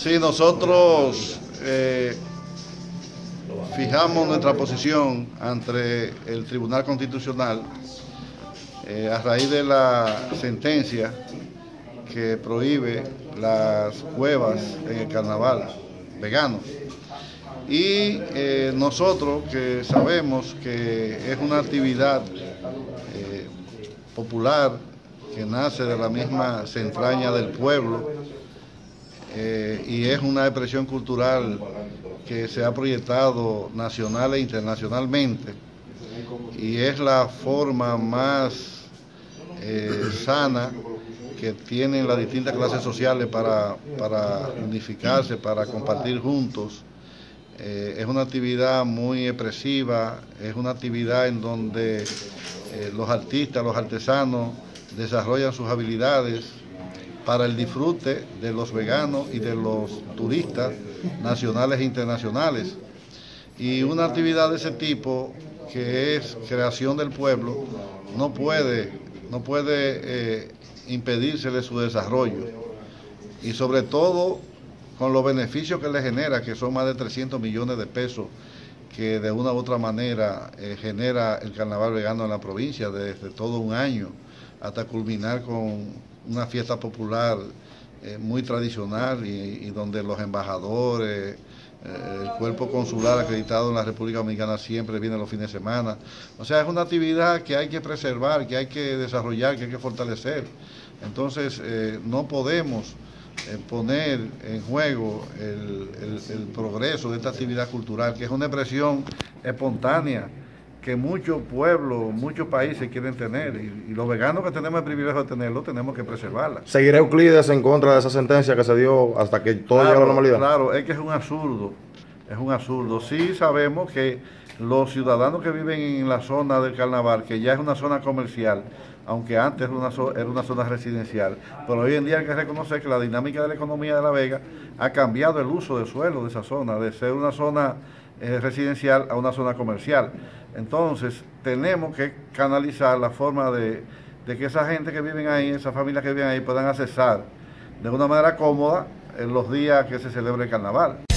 Sí, nosotros fijamos nuestra posición ante el Tribunal Constitucional a raíz de la sentencia que prohíbe las cuevas en el carnaval vegano. Y nosotros que sabemos que es una actividad popular que nace de la misma entraña del pueblo y es una expresión cultural que se ha proyectado nacional e internacionalmente y es la forma más sana que tienen las distintas clases sociales para unificarse, para compartir juntos. Es una actividad muy expresiva, es una actividad en donde los artistas, los artesanos desarrollan sus habilidades para el disfrute de los veganos y de los turistas nacionales e internacionales. Y una actividad de ese tipo, que es creación del pueblo, no puede impedírsele su desarrollo. Y sobre todo con los beneficios que le genera, que son más de 300 millones de pesos que de una u otra manera genera el carnaval vegano en la provincia desde todo un año hasta culminar con una fiesta popular muy tradicional y donde los embajadores, el cuerpo consular acreditado en la República Dominicana siempre viene los fines de semana. O sea, es una actividad que hay que preservar, que hay que desarrollar, que hay que fortalecer. Entonces, no podemos poner en juego el progreso de esta actividad cultural, que es una expresión espontánea que muchos pueblos, muchos países quieren tener, y los veganos que tenemos el privilegio de tenerlo, tenemos que preservarla. ¿Seguirá Euclides en contra de esa sentencia que se dio hasta que todo llegue a la normalidad? Claro, es que es un absurdo. Sí sabemos que los ciudadanos que viven en la zona del carnaval, que ya es una zona comercial, aunque antes era una zona residencial, pero hoy en día hay que reconocer que la dinámica de la economía de La Vega ha cambiado el uso del suelo de esa zona, de ser una zona residencial a una zona comercial. Entonces, tenemos que canalizar la forma de que esa gente que viven ahí, esas familias que viven ahí, puedan accesar de una manera cómoda en los días que se celebre el carnaval.